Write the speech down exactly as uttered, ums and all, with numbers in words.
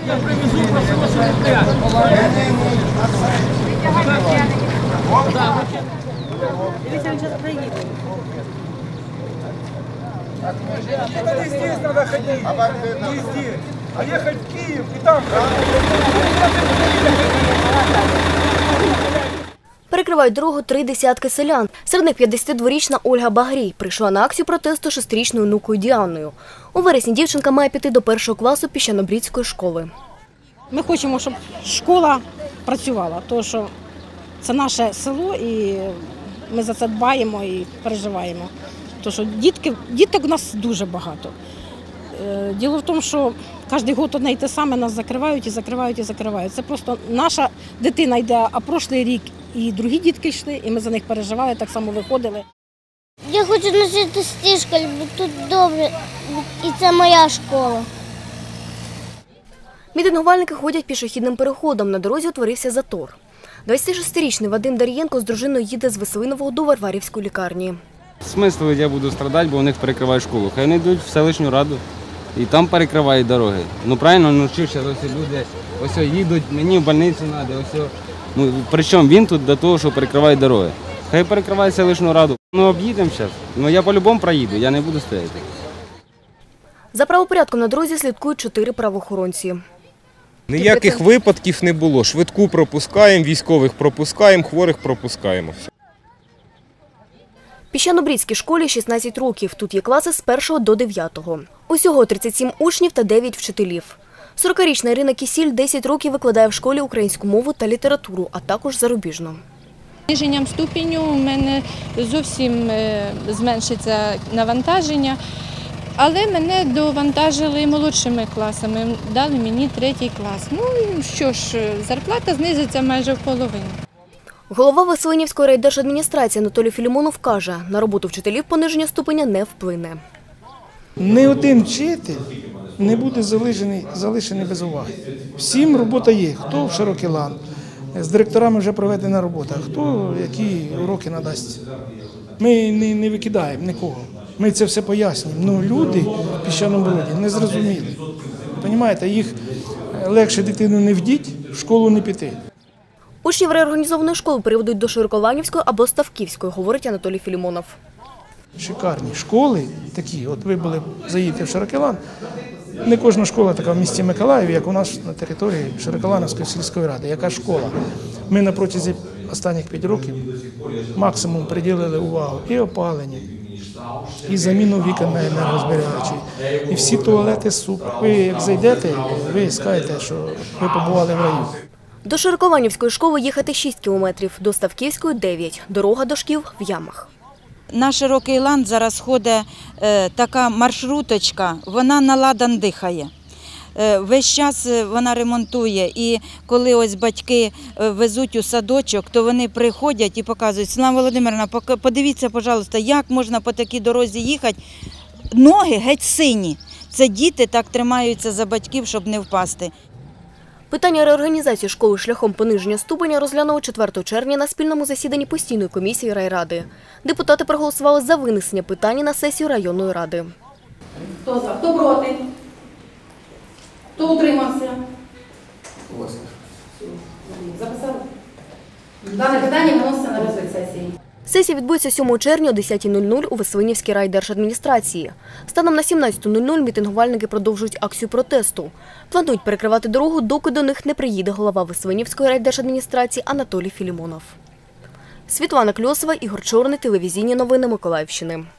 Я привезу, просто Это не здесь надо ходить, не здесь, а ехать в Киев и там. Перекривають дорогу три десятки селян. Серед них п'ятдесятидворічна Ольга Багрій прийшла на акцію протесту шестирічною онукою Діаною. У вересні дівчинка має піти до першого класу Піщанобрідської школи. Ми хочемо, щоб школа працювала, тому що це наше село і ми за це дбаємо і переживаємо. Тому що дітки, діток у нас дуже багато. Діло в тому, що кожен рік одне й те саме нас закривають і закривають і закривають. Це просто наша дитина йде, а прошлий рік і другі дітки йшли, і ми за них переживали, так само виходили. Я хочу носити стіжку, бо тут добре, і це моя школа. Мітингувальники ходять пішохідним переходом. На дорозі утворився затор. двадцятишестирічний Вадим Дар'єнко з дружиною їде з Веселинового до Варварівської лікарні. Смисл, я буду страдати, бо у них перекривають школу. Хай вони йдуть в селищну раду і там перекривають дороги. Ну правильно, ну що зараз ось люди ось їдуть, мені в больницю треба, ось. Ну, причому він тут до того, що перекриває дороги. Хай перекриває селищну раду. Ну об'їдемо зараз. Ну я по-любому проїду, я не буду стояти. За правопорядком на дорозі слідкують чотири правоохоронці. Ніяких випадків не було. Швидку пропускаємо, військових пропускаємо, хворих пропускаємо. Піщанобрідській школі шістнадцять років. Тут є класи з першого до дев'ятого. Усього тридцять сім учнів та дев'ять вчителів. сорокарічна Ірина Кісіль десять років викладає в школі українську мову та літературу, а також зарубіжну. Зниженням ступеню у мене зовсім зменшиться навантаження, але мене довантажили молодшими класами, дали мені третій клас. Ну що ж, зарплата знизиться майже в половину. Голова Веселинівської райдержадміністрації Анатолій Філімонов каже, на роботу вчителів пониження ступеня не вплине. Ні один вчитель не буде залишений, залишений без уваги. Всім робота є, хто в широкий лан. З директорами вже проведена робота, хто які уроки надасть. Ми не, не викидаємо нікого, ми це все пояснюємо. Ну, люди в Піщаному Броді не зрозуміли. Розумієте, їх легше дитину не вдіть, в школу не піти. Учнів реорганізованої школи переведуть до Широколанівської або Ставківської, говорить Анатолій Філімонов. Шикарні школи такі, от ви були, заїдете в Широколан, не кожна школа така в місті Миколаїв, як у нас на території Широколанівської сільської ради. Яка школа? Ми на протязі останніх п'ять років максимум приділили увагу і опаленню, і заміну вікон на енергозберігачі, і всі туалети супер. Ви як зайдете, ви скажете, що ви побували в раю. До Широколанівської школи їхати шість кілометрів, до Ставківської – дев'ять. Дорога до шкіл в ямах. На Широкий лан зараз ходить е, така маршруточка, вона на ладан дихає. Е, весь час вона ремонтує, і коли ось батьки везуть у садочок, то вони приходять і показують: Світлана Володимирівна, подивіться, пожалуйста, як можна по такій дорозі їхати. Ноги геть сині. Це діти так тримаються за батьків, щоб не впасти. Питання реорганізації школи шляхом пониження ступеня розглянули четвертого червня на спільному засіданні постійної комісії райради. Депутати проголосували за винесення питання на сесію районної ради. Хто за? Хто проти? Хто утримався? Записали? Дане питання виноситься на розгляд сесії. Сесія відбудеться сьомого червня о десятій нуль нуль у Веселинівській райдержадміністрації. Станом на сімнадцяту нуль нуль мітингувальники продовжують акцію протесту. Планують перекривати дорогу, доки до них не приїде голова Веселинівської райдержадміністрації Анатолій Філімонов. Світлана Кльосова, Ігор Чорний, телевізійні новини Миколаївщини.